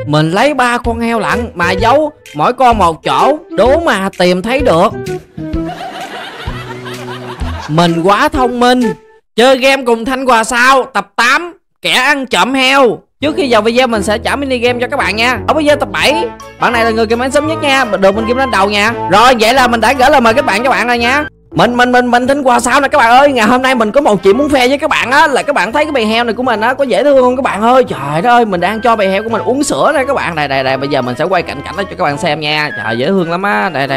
Mình lấy 3 con heo lặn mà giấu mỗi con một chỗ, đố mà tìm thấy được. Mình quá thông minh. Chơi game cùng Thanh Hòa sao tập 8 kẻ ăn trộm heo. Trước khi vào video mình sẽ trả mini game cho các bạn nha. Ở video tập 7, bạn này là người comment sớm nhất nha, được mình game lên đầu nha. Rồi vậy là mình đã gửi lời mời các bạn rồi nha. Mình Thanh Hòa sao nè các bạn ơi. Ngày hôm nay mình có một chuyện muốn khoe với các bạn á, là các bạn thấy cái bầy heo này của mình á có dễ thương không các bạn ơi. Trời đất ơi, mình đang cho bầy heo của mình uống sữa đây các bạn. Đây bây giờ mình sẽ quay cận cảnh đó cho các bạn xem nha. Trời dễ thương lắm á. Đây.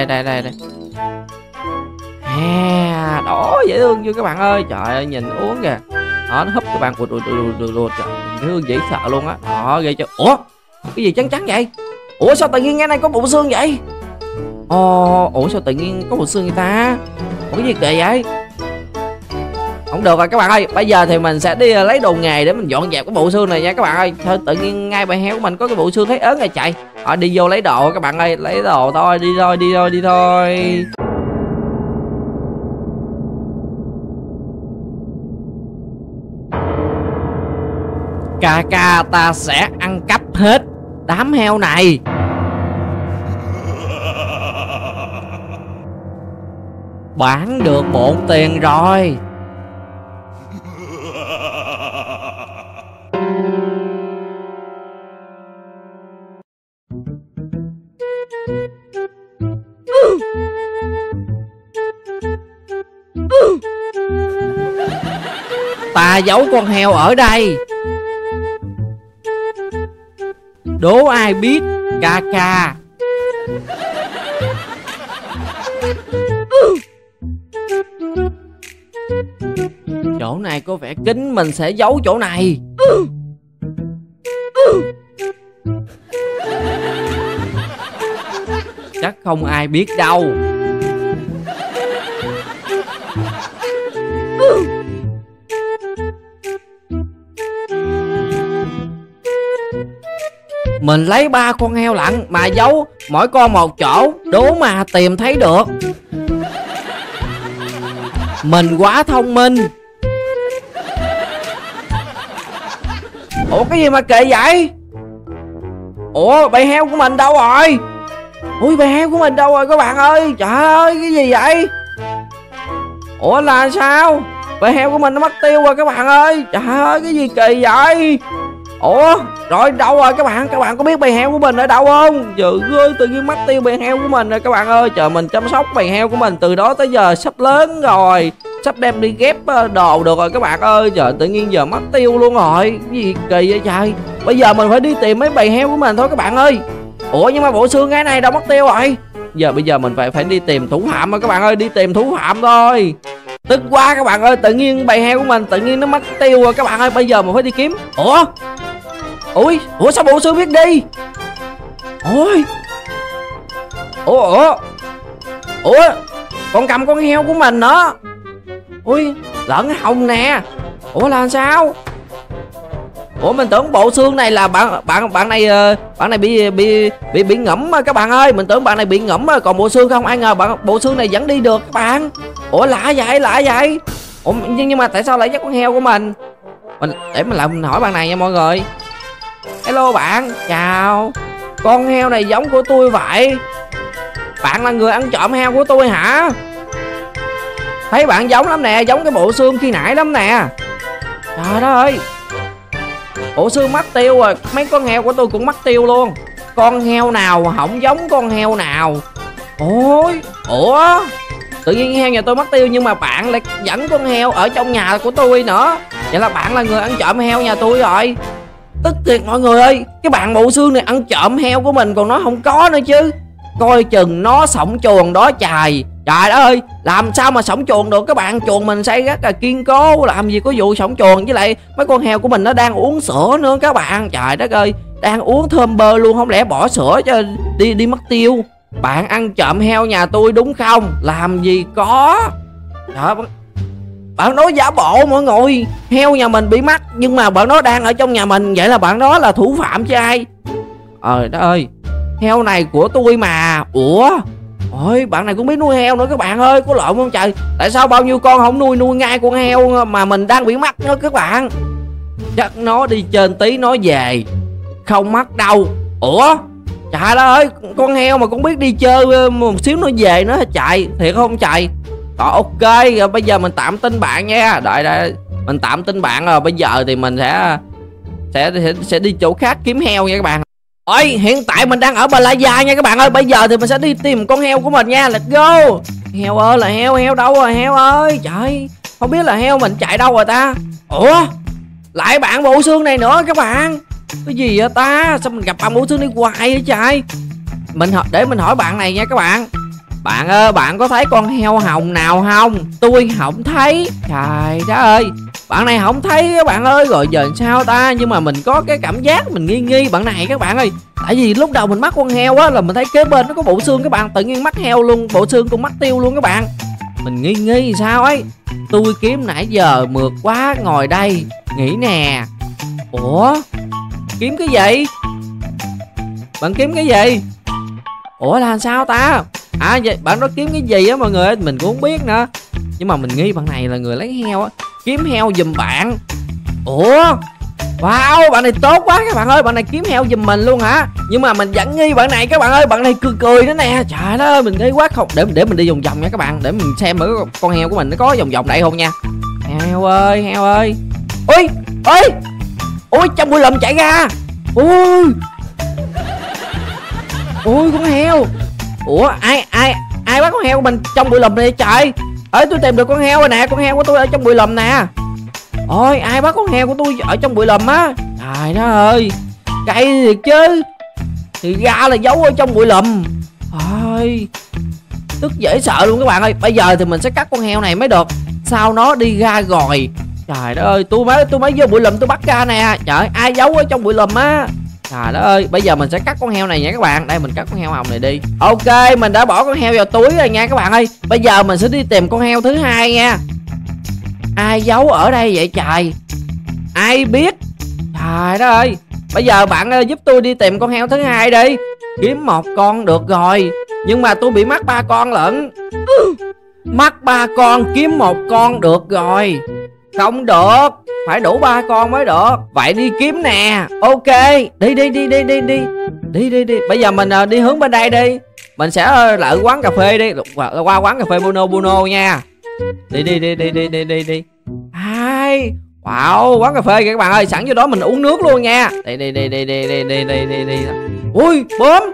Đó dễ thương chưa các bạn ơi. Trời ơi nhìn uống kìa. Đó nó húp các bạn. Trời dễ thương dễ sợ luôn á. Đó ghê chưa. Ủa cái gì trắng vậy. Ủa sao tự nhiên ngay này có bộ xương vậy. Ủa sao tự nhiên có bộ xương người ta. Ủa cái gì kỳ vậy. Không được rồi các bạn ơi. Bây giờ thì mình sẽ đi lấy đồ nghề để mình dọn dẹp cái bộ xương này nha các bạn ơi. Thôi tự nhiên ngay bầy heo của mình có cái bộ xương thấy ớn này chạy. Đi vô lấy đồ các bạn ơi. Lấy đồ thôi. Đi thôi. Ca ta sẽ ăn cắp hết đám heo này. Bán được bộn tiền rồi. Ta giấu con heo ở đây. Đố ai biết. Ca. Chỗ này có vẻ kín, mình sẽ giấu chỗ này. Chắc không ai biết đâu. Mình lấy 3 con heo lặn mà giấu mỗi con một chỗ, đố mà tìm thấy được. Mình quá thông minh. Ủa cái gì mà kỳ vậy. Ủa bầy heo của mình đâu rồi. Ui bầy heo của mình đâu rồi các bạn ơi. Trời ơi cái gì vậy. Ủa là sao. Bầy heo của mình nó mất tiêu rồi các bạn ơi. Trời ơi cái gì kỳ vậy. Ủa rồi đâu rồi các bạn có biết bầy heo của mình ở đâu không. Trời ơi tự nhiên mất tiêu bầy heo của mình rồi các bạn ơi. Trời mình chăm sóc bầy heo của mình từ đó tới giờ sắp lớn rồi, sắp đem đi ghép đồ được rồi các bạn ơi. Trời tự nhiên giờ mất tiêu luôn rồi. Cái gì kỳ vậy trời. Bây giờ mình phải đi tìm mấy bầy heo của mình thôi các bạn ơi. Ủa nhưng mà bộ xương cái này đâu mất tiêu rồi. Bây giờ mình phải đi tìm thủ phạm rồi các bạn ơi. Đi tìm thủ phạm thôi. Tức quá các bạn ơi. Tự nhiên bầy heo của mình tự nhiên nó mất tiêu rồi các bạn ơi. Bây giờ mình phải đi kiếm. Ủa sao bộ xương biết đi. Ủa còn cầm con heo của mình nữa. Lẫn hồng nè. Ủa là sao. Ủa mình tưởng bộ xương này là bạn này bị ngẫm các bạn ơi. Mình tưởng bạn này bị ngẫm còn bộ xương không. Ai ngờ bộ xương này vẫn đi được các bạn. Ủa lạ vậy. Ủa nhưng mà tại sao lại dắt con heo của mình. Để mình hỏi bạn này nha mọi người. Hello bạn, chào. Con heo này giống của tôi vậy. Bạn là người ăn trộm heo của tôi hả. Thấy bạn giống lắm nè. Giống cái bộ xương khi nãy lắm nè. Trời đất ơi. Bộ xương mất tiêu rồi. Mấy con heo của tôi cũng mất tiêu luôn. Con heo nào không giống con heo nào. Ủa tự nhiên heo nhà tôi mất tiêu. Nhưng mà bạn lại dẫn con heo ở trong nhà của tôi nữa. Vậy là bạn là người ăn trộm heo nhà tôi rồi. Tức thiệt mọi người ơi. Cái bạn bộ xương này ăn trộm heo của mình còn nó không có nữa chứ. Coi chừng nó sổng chuồng đó trời. Trời đất ơi. Làm sao mà sổng chuồng được các bạn. Chuồng mình xây rất là kiên cố. Làm gì có vụ sổng chuồng. Với lại mấy con heo của mình nó đang uống sữa nữa các bạn. Trời đất ơi. Đang uống thơm bơ luôn. Không lẽ bỏ sữa cho đi mất tiêu. Bạn ăn trộm heo nhà tôi đúng không. Làm gì có. Trời. Bạn đó giả bộ mọi người. Heo nhà mình bị mất nhưng mà bạn đó đang ở trong nhà mình. Vậy là bạn đó là thủ phạm chứ ai. Đất ơi. Heo này của tôi mà. Ủa bạn này cũng biết nuôi heo nữa các bạn ơi. Có lộn không trời. Tại sao bao nhiêu con không nuôi ngay con heo mà mình đang bị mắc nữa các bạn. Chắc nó đi trên tí nó về. Không mắc đâu. Ủa trời đất ơi, con heo mà cũng biết đi chơi một xíu nó về nó chạy thiệt không chạy? Rồi ok, rồi bây giờ mình tạm tin bạn nha. Đợi đây, mình tạm tin bạn rồi. Bây giờ thì mình sẽ đi chỗ khác kiếm heo nha các bạn. Ôi hiện tại mình đang ở Playa nha các bạn ơi. Bây giờ thì mình sẽ đi tìm con heo của mình nha. Let's go. Heo ơi là heo đâu rồi heo ơi? Trời, không biết là heo mình chạy đâu rồi ta. Ủa lại bạn bộ xương này nữa các bạn. Cái gì vậy ta? Sao mình gặp bạn bộ xương đi hoài vậy trời? Để mình hỏi bạn này nha các bạn. Bạn ơi, bạn có thấy con heo hồng nào không? Tôi không thấy. Trời đất ơi, bạn này không thấy các bạn ơi. Rồi giờ sao ta? Nhưng mà mình có cái cảm giác mình nghi bạn này các bạn ơi. Tại vì lúc đầu mình bắt con heo á là mình thấy kế bên nó có bộ xương các bạn. Tự nhiên mắc heo luôn, bộ xương cũng mắc tiêu luôn các bạn. Mình nghi sao ấy. Tôi kiếm nãy giờ mượt quá, ngồi đây nghĩ nè. Ủa kiếm cái gì? Bạn kiếm cái gì? Ủa là sao ta? À vậy bạn nói kiếm cái gì á mọi người ơi, mình cũng không biết nữa. Nhưng mà mình nghi bạn này là người lấy heo á. Kiếm heo giùm bạn. Ủa wow, bạn này tốt quá các bạn ơi. Bạn này kiếm heo giùm mình luôn hả? Nhưng mà mình vẫn nghi bạn này các bạn ơi. Bạn này cười nữa nè. Trời đất ơi, mình nghi quá. Không, để mình đi vòng vòng nha các bạn. Để mình xem ở con heo của mình nó có vòng vòng đây không nha. Heo ơi, heo ơi. Ui, ui, ui, trong bụi lùm chạy ra. Ui, ui con heo. Ủa ai bắt con heo của mình trong bụi lùm này trời? Ơi tôi tìm được con heo rồi nè. Con heo của tôi ở trong bụi lùm nè. Ôi ai bắt con heo của tôi ở trong bụi lùm á? Trời đất ơi, cay thiệt chứ. Thì ra là giấu ở trong bụi lùm. Ôi tức dễ sợ luôn các bạn ơi. Bây giờ thì mình sẽ cắt con heo này mới được. Sao nó đi ra rồi? Trời đất ơi, tôi mới vô bụi lùm tôi bắt ra nè. Trời, ai giấu ở trong bụi lùm á? Trời đất ơi, bây giờ mình sẽ cắt con heo này nha các bạn. Đây mình cắt con heo hồng này đi. Ok, mình đã bỏ con heo vào túi rồi nha các bạn ơi. Bây giờ mình sẽ đi tìm con heo thứ hai nha. Ai giấu ở đây vậy trời? Ai biết? Trời đất ơi. Bây giờ bạn giúp tôi đi tìm con heo thứ hai đi. Kiếm một con được rồi. Nhưng mà tôi bị mắc 3 con lận. Mắc 3 con kiếm một con được rồi. Không được, phải đủ 3 con mới được. Vậy đi kiếm nè. Ok, đi. Đi. Bây giờ mình đi hướng bên đây đi. Mình sẽ lại quán cà phê đi. Qua quán cà phê Buono nha. Đi. Ai wow, quán cà phê kìa các bạn ơi. Sẵn vô đó mình uống nước luôn nha. Đi. Ui bướm.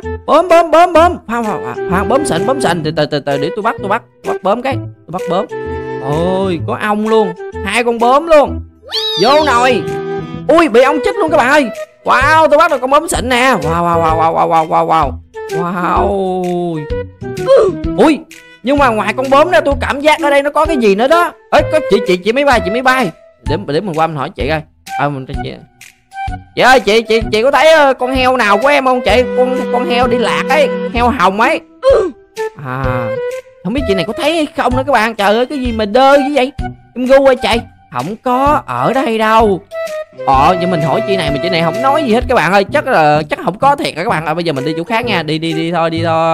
Khoan bướm xịn. Từ để tôi bắt bướm cái. Tôi bắt bướm. Ôi có ong luôn. 2 con bướm luôn. Vô nồi. Ui bị ong chích luôn các bạn ơi. Wow, tôi bắt được con bướm xịn nè. Wow. Ui nhưng mà ngoài con bướm ra tôi cảm giác ở đây nó có cái gì nữa đó. Ê có chị máy bay. Để mình qua mình hỏi chị coi. Chị ơi, chị có thấy con heo nào của em không chị? Con heo đi lạc ấy, heo hồng ấy. À không biết chị này có thấy hay không nữa các bạn. Trời ơi cái gì mà đơ như vậy. Em gu ơi chị. Không có ở đây đâu. Nhưng mình hỏi chị này mà chị này không nói gì hết các bạn ơi. Chắc không có thiệt các bạn ơi. Bây giờ mình đi chỗ khác nha. Đi thôi.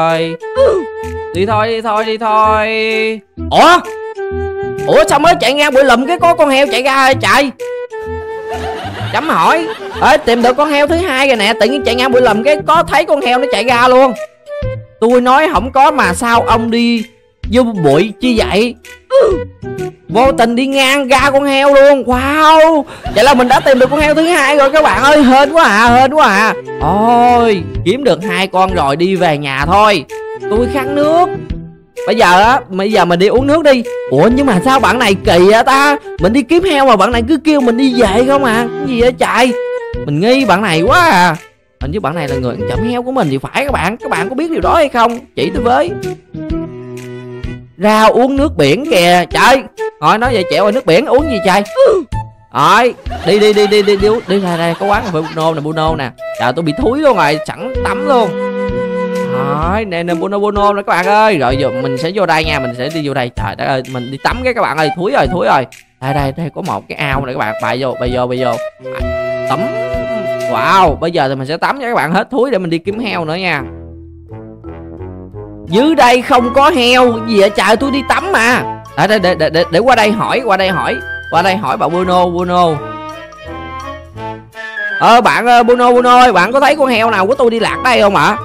Đi thôi. Ủa sao mới chạy ngang bụi lùm cái có con heo chạy ra chạy? Chấm hỏi. Tìm được con heo thứ hai rồi nè. Tự nhiên chạy ngang bụi lùm cái có thấy con heo nó chạy ra luôn. Tôi nói không có mà sao ông đi vô bụi chi vậy? Vô tình đi ngang ra con heo luôn. Wow, vậy là mình đã tìm được con heo thứ hai rồi các bạn ơi. Hên quá à. Ôi kiếm được 2 con rồi, đi về nhà thôi. Tôi khát nước. Bây giờ mình đi uống nước đi. Ủa nhưng mà sao bạn này kỳ vậy ta? Mình đi kiếm heo mà bạn này cứ kêu mình đi về không à? Cái gì vậy trời? Mình nghi bạn này quá à. Hình như bạn này là người ăn trộm heo của mình thì phải các bạn. Các bạn có biết điều đó hay không? Chỉ tôi với. Ra uống nước biển kìa. Trời. Rồi nói vậy chẹo ơi, nước biển uống gì trời? Rồi, đi ra đây có quán cà phê Buono nè. Trời tôi bị thúi luôn rồi, sẵn tắm luôn. Rồi, nè Buono nè các bạn ơi. Rồi giờ mình sẽ vô đây nha, mình sẽ đi vô đây. Trời đất ơi, mình đi tắm cái các bạn ơi, thúi rồi. Đây có một cái ao này các bạn, bay vô. Tắm. Wow, bây giờ thì mình sẽ tắm cho các bạn hết thúi để mình đi kiếm heo nữa nha. Dưới đây không có heo gì vậy trời, tôi đi tắm mà. Để qua đây hỏi bà Buono. Bạn Bruno ơi, bạn có thấy con heo nào của tôi đi lạc đây không ạ?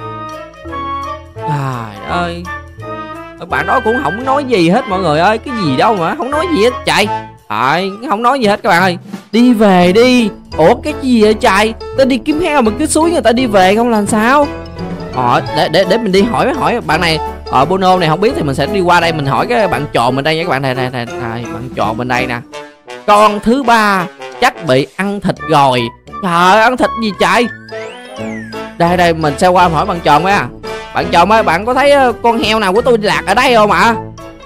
Trời ơi, bạn đó cũng không nói gì hết mọi người ơi. Cái gì đâu mà không nói gì hết trời. Không nói gì hết các bạn ơi. Đi về đi. Ủa cái gì vậy trời? Ta đi kiếm heo mà cứ xúi người ta đi về không làm sao? Để mình đi hỏi bạn này. Bruno này không biết thì mình sẽ đi qua đây mình hỏi cái bạn tròn bên đây nha các bạn. Này bạn tròn bên đây nè. Con thứ 3 chắc bị ăn thịt rồi. Trời, ăn thịt gì trời? Đây mình sẽ qua hỏi bạn tròn á. Bạn tròn ơi, bạn có thấy con heo nào của tôi lạc ở đây không ạ?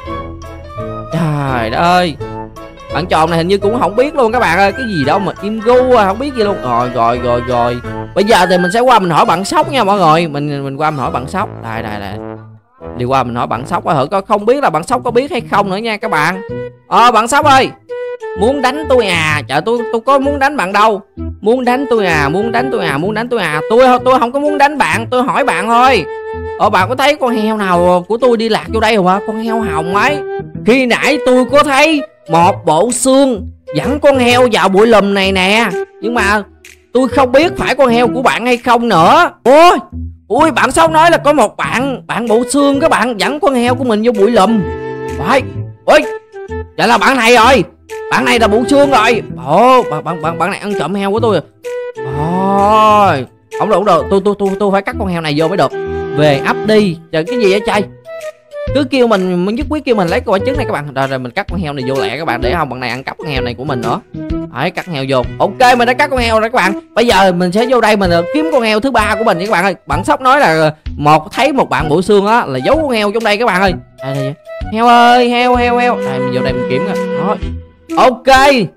Trời ơi, bạn tròn này hình như cũng không biết luôn các bạn ơi. Cái gì đâu mà im gu không biết gì luôn. Rồi bây giờ thì mình sẽ qua mình hỏi bạn Sóc nha mọi người. Mình qua mình hỏi bạn Sóc. Đây đi qua mình hỏi bạn Sóc thử có không biết là bạn Sóc có biết hay không nữa nha các bạn. Bạn Sóc ơi, muốn đánh tôi à? Trời, tôi có muốn đánh bạn đâu. Muốn đánh tôi à? Tôi không có muốn đánh bạn, tôi hỏi bạn thôi. Bạn có thấy con heo nào của tôi đi lạc vô đây không ạ? Con heo hồng ấy. Khi nãy tôi có thấy một bộ xương dẫn con heo vào bụi lùm này nè. Nhưng mà tôi không biết phải con heo của bạn hay không nữa. Ôi bạn Sóc nói là có một bạn bộ xương các bạn dẫn con heo của mình vô bụi lùm. Ôi vậy là bạn này rồi. Bạn này là bộ xương rồi. Bạn này ăn trộm heo của tôi. Không được. Tôi phải cắt con heo này vô mới được. Về ấp đi. Trời, cái gì vậy trai? Cứ kêu mình nhất quyết kêu mình lấy cái quả trứng này các bạn. Rồi mình cắt con heo này vô lẹ các bạn, để không bạn này ăn cắp con heo này của mình nữa. Cắt heo vô. Ok, mình đã cắt con heo rồi các bạn. Bây giờ mình sẽ vô đây mình kiếm con heo thứ 3 của mình nha các bạn ơi. Bạn Sóc nói là thấy một bạn bộ xương á là giấu con heo trong đây các bạn ơi. Đây. Heo ơi, heo. Đây mình vô đây mình kiếm rồi. Ok.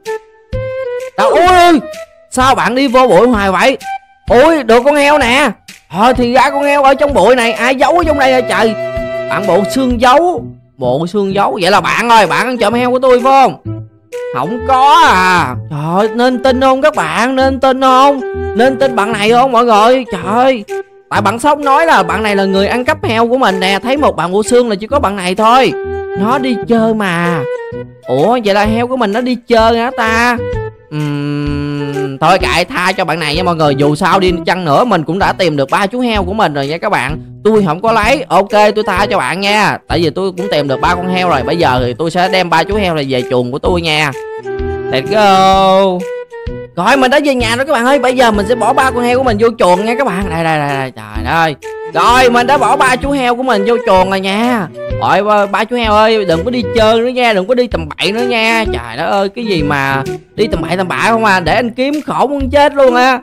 Ôi, sao bạn đi vô bụi hoài vậy? Ôi, được con heo nè. Thì ra con heo ở trong bụi này. Ai giấu ở trong đây hả trời? Bạn bộ xương giấu. Vậy là bạn ơi, bạn ăn trộm heo của tôi phải không? Không có à. Trời, nên tin không các bạn? Nên tin bạn này không mọi người? Trời, tại bạn Sóc nói là bạn này là người ăn cắp heo của mình nè. Thấy một bạn bộ xương là chỉ có bạn này thôi. Nó đi chơi mà. Ủa vậy là heo của mình nó đi chơi hả ta? Thôi kệ, tha cho bạn này nha mọi người. Dù sao đi chăng nữa mình cũng đã tìm được 3 chú heo của mình rồi nha các bạn. Tôi không có lấy. Ok, tôi tha cho bạn nha. Tại vì tôi cũng tìm được 3 con heo rồi. Bây giờ thì tôi sẽ đem 3 chú heo này về chuồng của tôi nha. Let's go. Rồi mình đã về nhà rồi các bạn ơi. Bây giờ mình sẽ bỏ 3 con heo của mình vô chuồng nha các bạn. Đây. Trời ơi. Rồi mình đã bỏ 3 chú heo của mình vô chuồng rồi nha. Rồi 3 chú heo ơi, đừng có đi chơi nữa nha, đừng có đi tầm bậy nữa nha. Trời đất ơi, cái gì mà đi tầm bậy tầm bạ không à, để anh kiếm khổ muốn chết luôn à.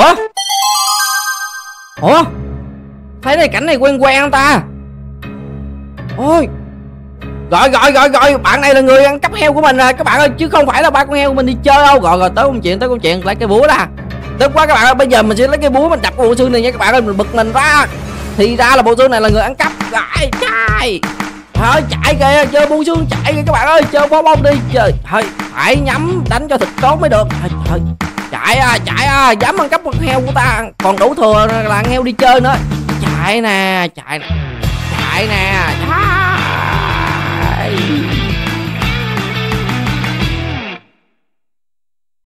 Ủa thấy này cảnh này quen không ta? Ôi rồi, bạn này là người ăn cắp heo của mình rồi các bạn ơi, chứ không phải là 3 con heo của mình đi chơi đâu. Rồi tới công chuyện lấy cái búa ra. Tức quá các bạn ơi, bây giờ mình sẽ lấy cái búa mình đập bộ xương này nha các bạn ơi. Mình bực mình ra. Thì ra là bộ xương này là người ăn cắp. Rồi chạy kìa, chơi bộ xương chạy kìa các bạn ơi, chơi bó bông đi. Trời ơi, phải nhắm đánh cho thật tốt mới được. Trời, chạy dám ăn cắp con heo của ta, còn đủ thừa là ăn heo đi chơi nữa. Chạy nè.